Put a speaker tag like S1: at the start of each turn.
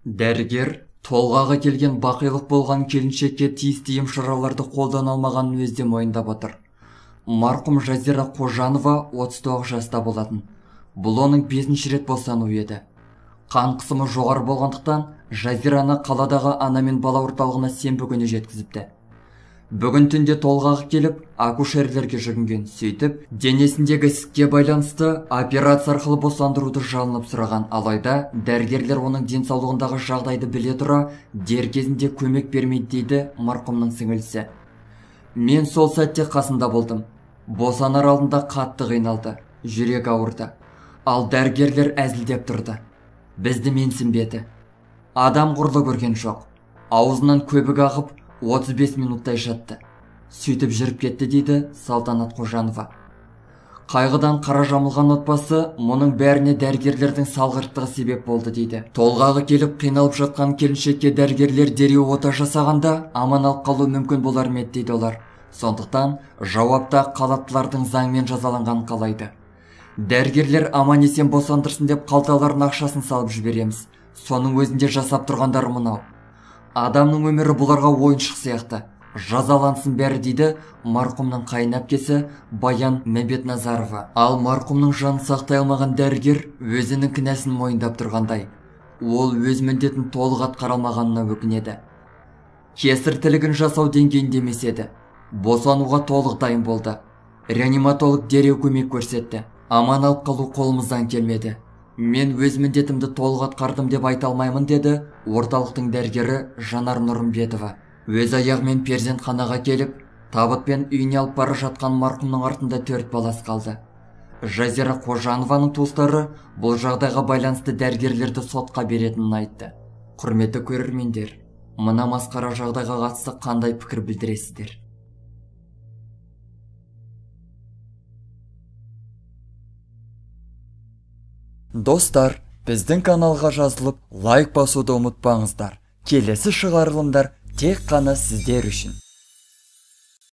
S1: Дәрігер толғағы келген бақилық болған келіншекке тиісті ем шараларды қолдана алмағанын өзі мойындап отыр. Марқұм Жазира Қожанова 39 жаста болатын. Бұл оның 5-ші рет босануы еді. Қан қысымы жоғары болғандықтан Жазираны қаладағы ана мен бала орталығына сенбі күні жеткізіпті. Бүгін түнде толғағы келіп, акушерлерге жүгінген. Сөйтіп, денесіндегі ісікке байланысты операция арқылы босандыруды жалынып сұраған. Алайда дәрігерлер оның денсаулығындағы жағдайды біле тұра, дер кезінде көмек бермейді дейді марқұмның сіңілісі. Мен сол сәтте қасында болдым. Босанар алдында қатты қиналды, жүрек ауырды. Ал дәрігерлер әзілдеп тұрды. Бізді менсінбеді. Адам құрлы көрген жоқ. Аузынан көбік ағып, 35 минуттай жатты. Сөйтіп жүріп кетті дейді Салтанат Қожанова. Қайғыдан қара жамылған отбасы мұның бәріне дәрігерлердің салғырттығы себеп болды дейді. Толғағы келіп қиналып жатқан келіншекке дәрігерлер дереу ота жасағанда аман алып қалу мүмкін болар ма еді дейді олар. Сондықтан жауапта қалаптылардың заңмен жазаланғанын қалайды. Дәрігерлер аман есен босандырсын деп қалталарына ақшасын салып жібереміз. Соның өзінде жасап тұрғандары мынау. Адамның өмірі бұларға ойыншық сияқты. Жазалансын бәрі дейді марқұмның қайын әпкесі Баян Мәмбетназарова. Ал марқұмның жанын сақтай алмаған дәрігер өзінің кінәсін мойындап тұрғандай. Ол өз міндетін толық атқара алмағанына өкінеді. Кесір тілігін жасау деңгейінде емес еді. Босануға толық дайын болды. Реаниматолог дереу көмек көрсетті. Аман алып қалу қолымыздан келмеді. Мен өз міндетімді толық атқардым деп айта алмаймын деді орталықтың дәрігері Жанар Нұрымбетова. Өз аяғымен перзентханаға келіп, табытпен үйіне алып бара жатқан марқұмның артында 4 баласы қалды. Жазира Қожанованың туыстары бұл жағдайға байланысты дәрігерлерді сотқа беретінін айтты. Құрметті көрермендер, мына масқара жағдайға қатысты қандай пікір білдіресіздер? Достар, біздің каналға жазылып, лайк басуды ұмытпаңыздар. Келесі шығарылымдар тек қана сіздер үшін.